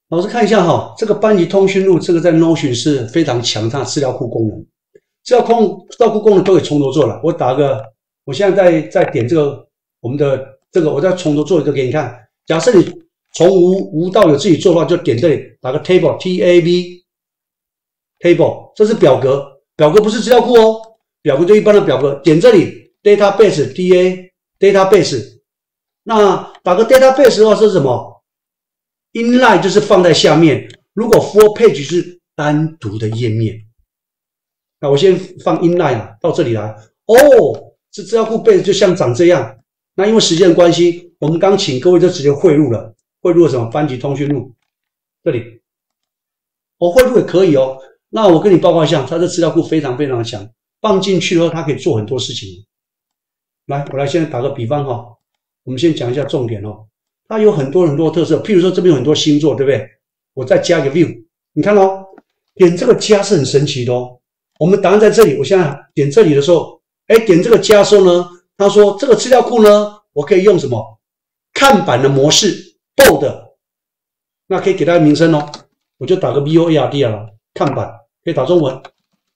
老师看一下哈，这个班级通讯录，这个在 Notion 是非常强大的资料库功能。资料库功能都可以从头做了。我打个，我现在在点这个我们的这个，我再从头做一个给你看。假设你从无到有自己做的话，就点这里打个 table table， 这是表格，表格不是资料库哦，表格就一般的表格，点这里 database database， 那打个 database 的话是什么？ Inline 就是放在下面，如果 full page 是单独的页面。那我先放 inline 到这里来。哦，这资料库 base 就像长这样。那因为时间的关系，我们刚请各位就直接汇入了，汇入了什么？班级通讯录这里。哦，汇入也可以哦。那我跟你报告一下，它的资料库非常非常强，放进去的话，它可以做很多事情。来，我来现在打个比方哈，我们先讲一下重点哦。 它有很多很多特色，譬如说这边有很多星座，对不对？我再加一个 view， 你看哦，点这个加是很神奇的哦。我们答案在这里，我现在点这里的时候，点这个加的时候呢，他说这个资料库呢，我可以用什么看板的模式 bold， 那可以给它名称哦，我就打个 board 了，看板可以打中文。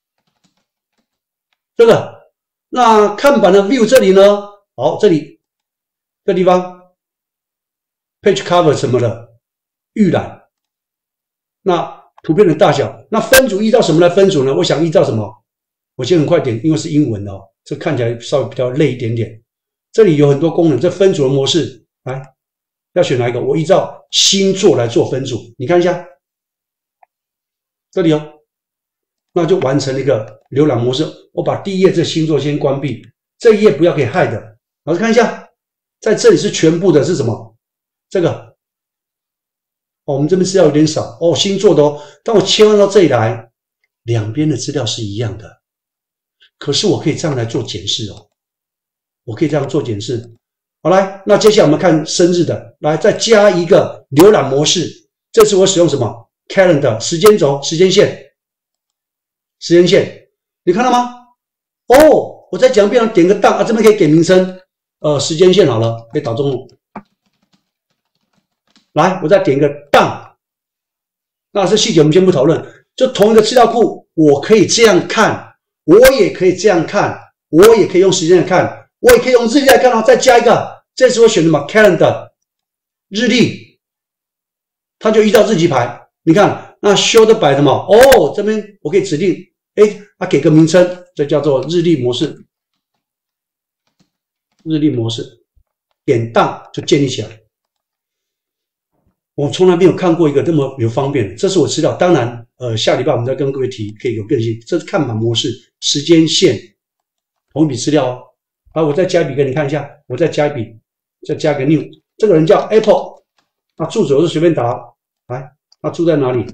这个，那看板的 view 这里呢，好，这里这地方。 Page cover 什么的预览，那图片的大小，那分组依照什么来分组呢？我想依照什么？我先很快点，因为是英文的哦，这看起来稍微比较累一点点。这里有很多功能，这分组的模式，来要选哪一个？我依照星座来做分组，你看一下这里哦，那就完成了一个浏览模式。我把第一页这星座先关闭，这一页不要给 hide。老师看一下，在这里是全部的是什么？ 这个哦，我们这边资料有点少哦，星座的哦。当我切换到这里来，两边的资料是一样的，可是我可以这样来做检视哦，我可以这样做检视。好，来，那接下来我们看生日的，来再加一个浏览模式。这次我使用什么 ？Calendar 时间轴、时间线，时间线，你看到吗？哦，我再讲一遍，点个档啊，这边可以给名称，时间线好了，可以打中文。 来，我再点一个 down， 那这细节我们先不讨论。就同一个资料库，我可以这样看，我也可以这样看，我也可以用时间来看，我也可以用日历来看哦。再加一个，这次我选什么 calendar 日历，它就依照日期排。你看，那 short by 什么？哦，这边我可以指定，它给个名称，这叫做日历模式。日历模式，点 down 就建立起来。 我从来没有看过一个这么有方便的，这是我资料。当然，下礼拜我们再跟各位提，可以有更新。这是看板模式，时间线，同一笔资料哦。好，我再加一笔给你看一下，我再加一笔，再加个 new。这个人叫 Apple， 那住址我就随便打，来，他住在哪里？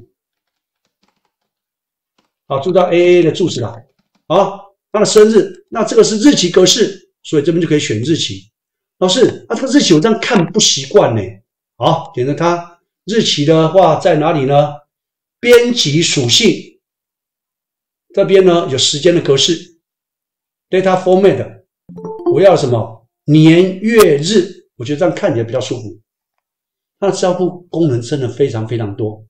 好，住到 AA 的住址来。好，他的生日，那这个是日期格式，所以这边就可以选日期。老师，这个日期我这样看不习惯呢。 好，点着它。日期的话在哪里呢？编辑属性这边呢有时间的格式 ，data format。我要什么？年月日，我觉得这样看起来比较舒服。它的资料库功能真的非常非常多。